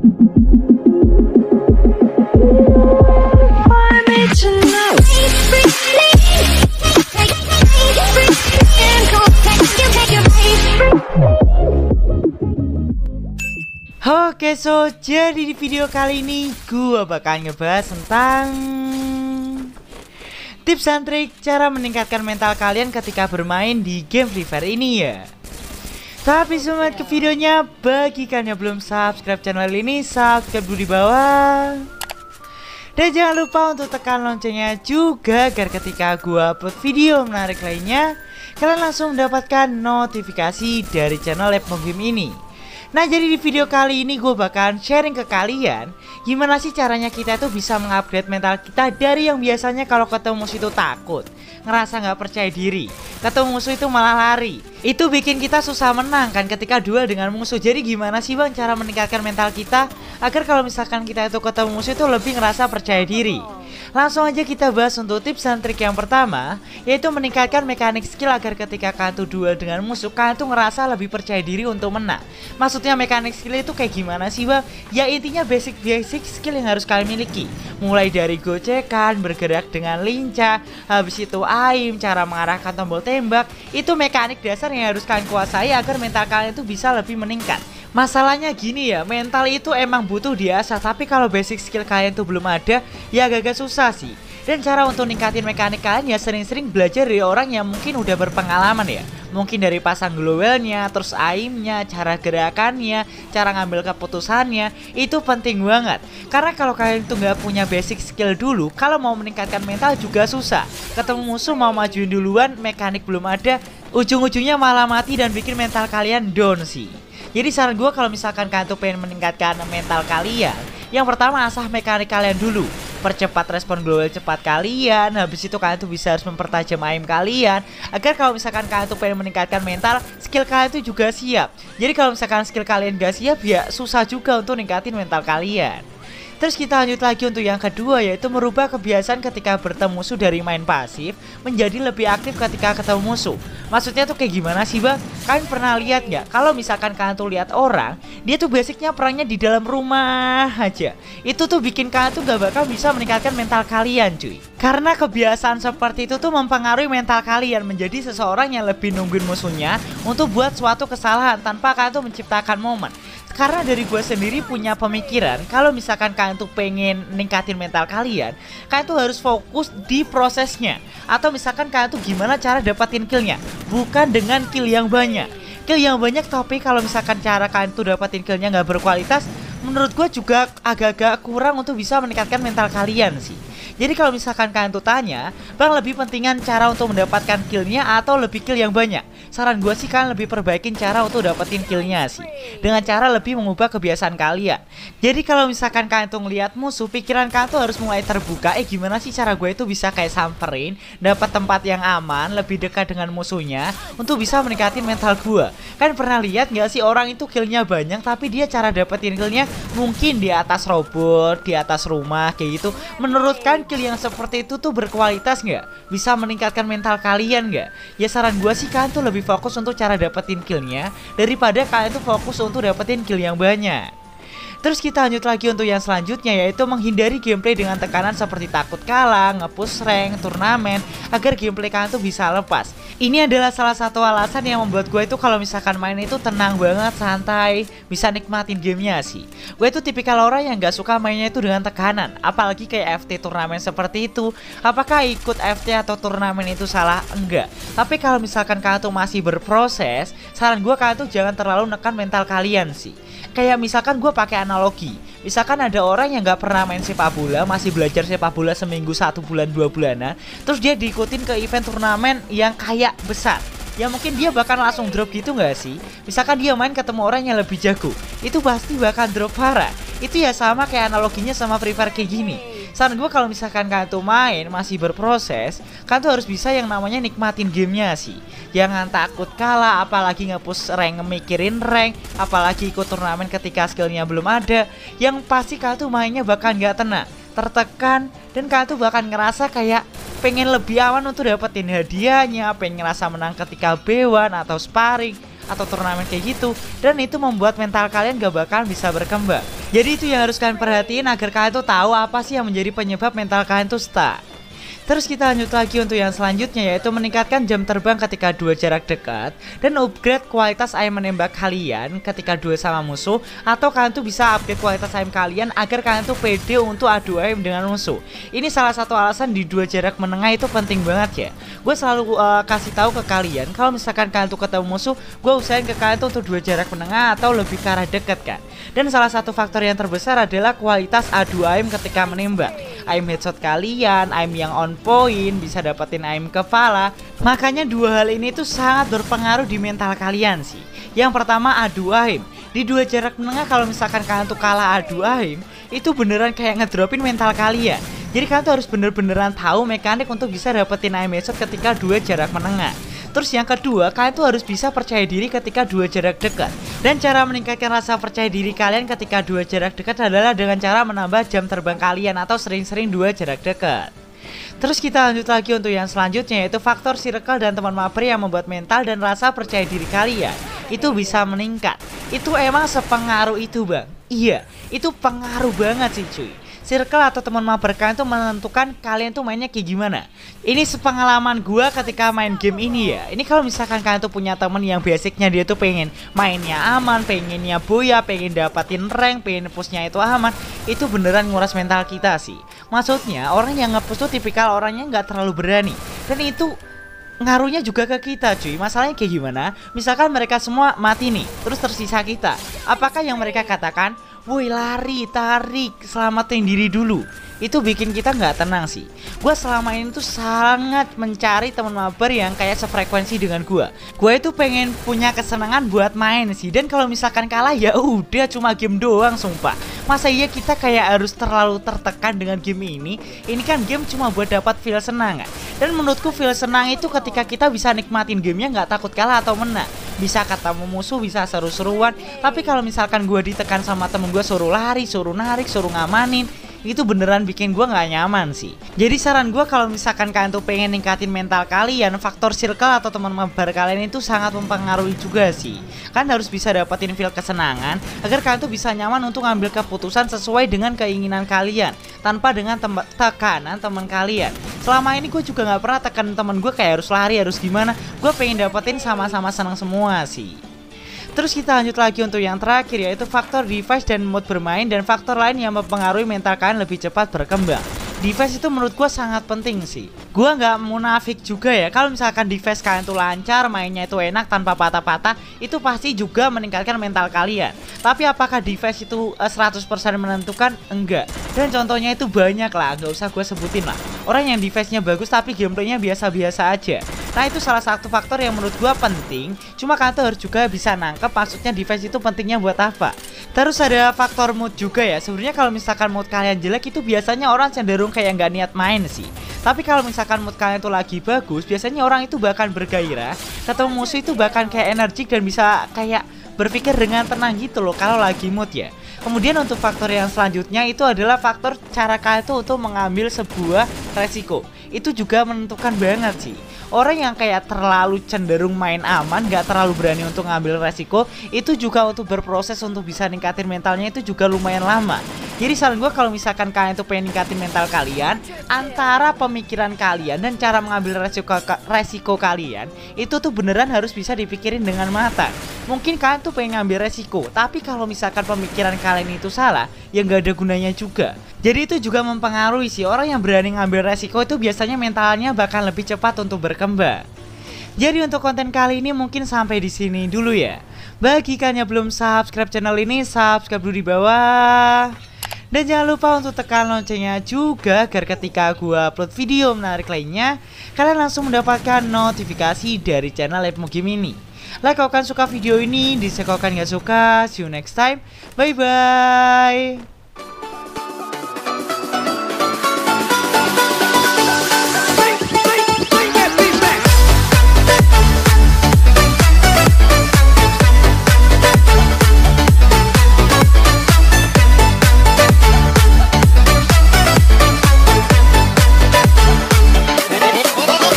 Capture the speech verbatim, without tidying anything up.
Oke, so jadi di video kali ini gua bakal ngebahas tentang tips and trik cara meningkatkan mental kalian ketika bermain di game Free Fire ini ya. Tapi sebelum ke videonya, bagi kalian yang belum subscribe channel ini, subscribe dulu di bawah. Dan jangan lupa untuk tekan loncengnya juga agar ketika gua upload video menarik lainnya, kalian langsung mendapatkan notifikasi dari channel Lab Game ini. Nah, jadi di video kali ini gue bakalan sharing ke kalian gimana sih caranya kita tuh bisa mengupgrade mental kita dari yang biasanya kalau ketemu musuh itu takut, ngerasa nggak percaya diri, ketemu musuh itu malah lari. Itu bikin kita susah menang kan ketika duel dengan musuh. Jadi gimana sih bang cara meningkatkan mental kita agar kalau misalkan kita itu ketemu musuh itu lebih ngerasa percaya diri? Langsung aja kita bahas untuk tips dan trik yang pertama, yaitu meningkatkan mekanik skill agar ketika kalian tuh duel dengan musuh, kalian tuh ngerasa lebih percaya diri untuk menang. Maksudnya mekanik skill itu kayak gimana sih bang? Ya intinya basic-basic skill yang harus kalian miliki. Mulai dari gocekan, bergerak dengan lincah, habis itu aim, cara mengarahkan tombol tembak. Itu mekanik dasar yang harus kalian kuasai agar mental kalian tuh bisa lebih meningkat. Masalahnya gini ya, mental itu emang butuh diasah, tapi kalau basic skill kalian tuh belum ada, ya agak-agak susah sih. Dan cara untuk ningkatin mekanik kalian ya sering-sering belajar dari orang yang mungkin udah berpengalaman ya. Mungkin dari pasang glowelnya, terus aimnya, cara gerakannya, cara ngambil keputusannya, itu penting banget. Karena kalau kalian tuh nggak punya basic skill dulu, kalau mau meningkatkan mental juga susah. Ketemu musuh mau majuin duluan, mekanik belum ada, ujung-ujungnya malah mati dan bikin mental kalian down sih. Jadi saran gue kalau misalkan kalian tuh pengen meningkatkan mental kalian, yang pertama asah mekanik kalian dulu. Percepat respon global cepat kalian. Habis itu kalian tuh bisa harus mempertajam aim kalian, agar kalau misalkan kalian tuh pengen meningkatkan mental, skill kalian tuh juga siap. Jadi kalau misalkan skill kalian gak siap, ya susah juga untuk ningkatin mental kalian. Terus kita lanjut lagi untuk yang kedua, yaitu merubah kebiasaan ketika bertemu musuh dari main pasif menjadi lebih aktif ketika ketemu musuh. Maksudnya tuh kayak gimana sih bang? Kalian pernah lihat nggak? Kalau misalkan kalian tuh lihat orang, dia tuh basicnya perangnya di dalam rumah aja. Itu tuh bikin kalian tuh gak bakal bisa meningkatkan mental kalian cuy. Karena kebiasaan seperti itu tuh mempengaruhi mental kalian menjadi seseorang yang lebih nungguin musuhnya untuk buat suatu kesalahan tanpa kalian tuh menciptakan momen. Karena dari gue sendiri punya pemikiran, kalau misalkan kalian tuh pengen ningkatin mental kalian, kalian tuh harus fokus di prosesnya. Atau misalkan kalian tuh gimana cara dapatin killnya, bukan dengan kill yang banyak. Kill yang banyak tapi kalau misalkan cara kalian tuh dapatin killnya nggak berkualitas, menurut gue juga agak-agak kurang untuk bisa meningkatkan mental kalian sih. Jadi kalau misalkan kalian tuh tanya, bang lebih pentingan cara untuk mendapatkan killnya atau lebih kill yang banyak? Saran gue sih kalian lebih perbaikin cara untuk dapetin killnya sih, dengan cara lebih mengubah kebiasaan kalian. Jadi kalau misalkan kalian tuh ngeliat musuh, pikiran kalian tuh harus mulai terbuka. Eh gimana sih cara gue itu bisa kayak samperin, dapat tempat yang aman, lebih dekat dengan musuhnya, untuk bisa meningkatin mental gue. Kan pernah lihat nggak sih orang itu killnya banyak, tapi dia cara dapetin killnya mungkin di atas robot, di atas rumah kayak gitu. Menurut kalian kill yang seperti itu tuh berkualitas nggak? Bisa meningkatkan mental kalian nggak? Ya saran gue sih kalian tuh lebih fokus untuk cara dapetin killnya daripada kalian tuh fokus untuk dapetin kill yang banyak. Terus kita lanjut lagi untuk yang selanjutnya, yaitu menghindari gameplay dengan tekanan seperti takut kalah, nge-push rank, turnamen, agar gameplay kalian tuh bisa lepas. Ini adalah salah satu alasan yang membuat gue itu kalau misalkan main itu tenang banget, santai, bisa nikmatin gamenya sih. Gue itu tipikal orang yang gak suka mainnya itu dengan tekanan, apalagi kayak F T turnamen seperti itu. Apakah ikut F T atau turnamen itu salah? Enggak. Tapi kalau misalkan kalian tuh masih berproses, saran gue kalian tuh jangan terlalu nekan mental kalian sih. Kayak misalkan gue pakai analogi, misalkan ada orang yang gak pernah main sepak bola, masih belajar sepak bola seminggu, satu bulan, dua bulanan, terus dia diikutin ke event turnamen yang kayak besar, ya mungkin dia bakal langsung drop gitu gak sih? Misalkan dia main ketemu orang yang lebih jago, itu pasti bakal drop parah. Itu ya sama kayak analoginya sama Free Fire kayak gini. Saran gue kalau misalkan kalian tuh main masih berproses, kalian tuh harus bisa yang namanya nikmatin gamenya sih. Jangan takut kalah, apalagi nge-push rank, ngemikirin rank, apalagi ikut turnamen ketika skillnya belum ada. Yang pasti kalian tuh mainnya bakal nggak tenang, tertekan, dan kalian tuh bakal ngerasa kayak pengen lebih aman untuk dapetin hadiahnya, pengen ngerasa menang ketika B satu atau sparring atau turnamen kayak gitu. Dan itu membuat mental kalian gak bakal bisa berkembang. Jadi itu yang harus kalian perhatiin agar kalian tuh tahu apa sih yang menjadi penyebab mental kalian tuh stuck. Terus kita lanjut lagi untuk yang selanjutnya, yaitu meningkatkan jam terbang ketika duel jarak dekat dan upgrade kualitas aim menembak kalian ketika duel sama musuh. Atau kalian tuh bisa upgrade kualitas aim kalian agar kalian tuh pede untuk adu aim dengan musuh. Ini salah satu alasan di duel jarak menengah itu penting banget ya. Gue selalu uh, kasih tahu ke kalian kalau misalkan kalian tuh ketemu musuh, gue usahain ke kalian tuh untuk duel jarak menengah atau lebih ke arah dekat kan. Dan salah satu faktor yang terbesar adalah kualitas adu aim ketika menembak. Aim headshot kalian, aim yang on point, bisa dapetin aim kepala. Makanya dua hal ini tuh sangat berpengaruh di mental kalian sih. Yang pertama adu aim. Di duel jarak menengah kalau misalkan kalian tuh kalah adu aim, itu beneran kayak ngedropin mental kalian. Jadi kalian tuh harus bener-beneran tahu mekanik untuk bisa dapetin aim headshot ketika duel jarak menengah. Terus yang kedua, kalian tuh harus bisa percaya diri ketika duel jarak dekat. Dan cara meningkatkan rasa percaya diri kalian ketika duel jarak dekat adalah dengan cara menambah jam terbang kalian atau sering-sering duel jarak dekat. Terus kita lanjut lagi untuk yang selanjutnya, yaitu faktor circle dan teman mabar yang membuat mental dan rasa percaya diri kalian itu bisa meningkat. Itu emang sepengaruh itu bang? Iya, itu pengaruh banget sih cuy. Circle atau teman mabar kalian tuh menentukan kalian tuh mainnya kayak gimana. Ini sepengalaman gua ketika main game ini ya. Ini kalau misalkan kalian tuh punya temen yang basicnya dia tuh pengen mainnya aman, pengennya boya, pengen dapatin rank, pengen pushnya itu aman, itu beneran nguras mental kita sih. Maksudnya orang yang nge-push tuh tipikal orangnya nggak terlalu berani. Dan itu ngaruhnya juga ke kita cuy. Masalahnya kayak gimana? Misalkan mereka semua mati nih, terus tersisa kita. Apakah yang mereka katakan, woi lari, tarik, selamatin diri dulu? Itu bikin kita nggak tenang sih. Gue selama ini tuh sangat mencari teman mabar yang kayak sefrekuensi dengan gue. Gue itu pengen punya kesenangan buat main sih. Dan kalau misalkan kalah ya udah cuma game doang sumpah. Masa iya kita kayak harus terlalu tertekan dengan game ini? Ini kan game cuma buat dapat feel senang kan? Dan menurutku feel senang itu ketika kita bisa nikmatin gamenya nggak takut kalah atau menang. Bisa ketemu musuh, bisa seru-seruan. Tapi kalau misalkan gue ditekan sama temen gue suruh lari, suruh narik, suruh ngamanin, itu beneran bikin gue gak nyaman sih. Jadi saran gue kalau misalkan kalian tuh pengen ningkatin mental kalian, faktor circle atau teman mabar kalian itu sangat mempengaruhi juga sih. Kalian harus bisa dapetin feel kesenangan agar kalian tuh bisa nyaman untuk ngambil keputusan sesuai dengan keinginan kalian, tanpa dengan tekanan teman kalian. Selama ini gue juga gak pernah tekan temen gue kayak harus lari, harus gimana. Gue pengen dapetin sama-sama senang semua sih. Terus kita lanjut lagi untuk yang terakhir, yaitu faktor device dan mood bermain dan faktor lain yang mempengaruhi mental kalian lebih cepat berkembang. Device itu menurut gue sangat penting sih. Gue nggak munafik juga ya, kalau misalkan device kalian tuh lancar, mainnya itu enak tanpa patah-patah, itu pasti juga meningkatkan mental kalian. Tapi apakah device itu uh, seratus persen menentukan? Enggak. Dan contohnya itu banyak lah, nggak usah gue sebutin lah. Orang yang device-nya bagus tapi gameplaynya biasa-biasa aja. Nah itu salah satu faktor yang menurut gue penting. Cuma kalian tuh harus juga bisa nangkep maksudnya device itu pentingnya buat apa. Terus ada faktor mood juga ya. Sebenarnya kalau misalkan mood kalian jelek itu biasanya orang cenderung kayak nggak niat main sih. Tapi kalau misalkan mood kalian tuh lagi bagus, biasanya orang itu bahkan bergairah. Ketemu musuh itu bahkan kayak energik dan bisa kayak berpikir dengan tenang gitu loh kalau lagi mood ya. Kemudian untuk faktor yang selanjutnya itu adalah faktor cara kalian tuh untuk mengambil sebuah resiko. Itu juga menentukan banget sih. Orang yang kayak terlalu cenderung main aman, gak terlalu berani untuk ngambil resiko, itu juga untuk berproses untuk bisa ningkatin mentalnya itu juga lumayan lama. Jadi saran gue kalau misalkan kalian tuh pengen ningkatin mental kalian, antara pemikiran kalian dan cara mengambil resiko, resiko kalian, itu tuh beneran harus bisa dipikirin dengan matang. Mungkin kalian tuh pengen ngambil resiko, tapi kalau misalkan pemikiran kalian itu salah, ya gak ada gunanya juga. Jadi itu juga mempengaruhi sih. Orang yang berani ngambil resiko itu biasanya mentalnya bakal lebih cepat untuk berkembang. Jadi untuk konten kali ini mungkin sampai di sini dulu ya. Bagi kalian yang belum subscribe channel ini, subscribe dulu di bawah. Dan jangan lupa untuk tekan loncengnya juga agar ketika gua upload video menarik lainnya, kalian langsung mendapatkan notifikasi dari channel Lepmo Game ini. Like kalau kalian suka video ini, dislike kalau kalian gak suka. See you next time. Bye bye.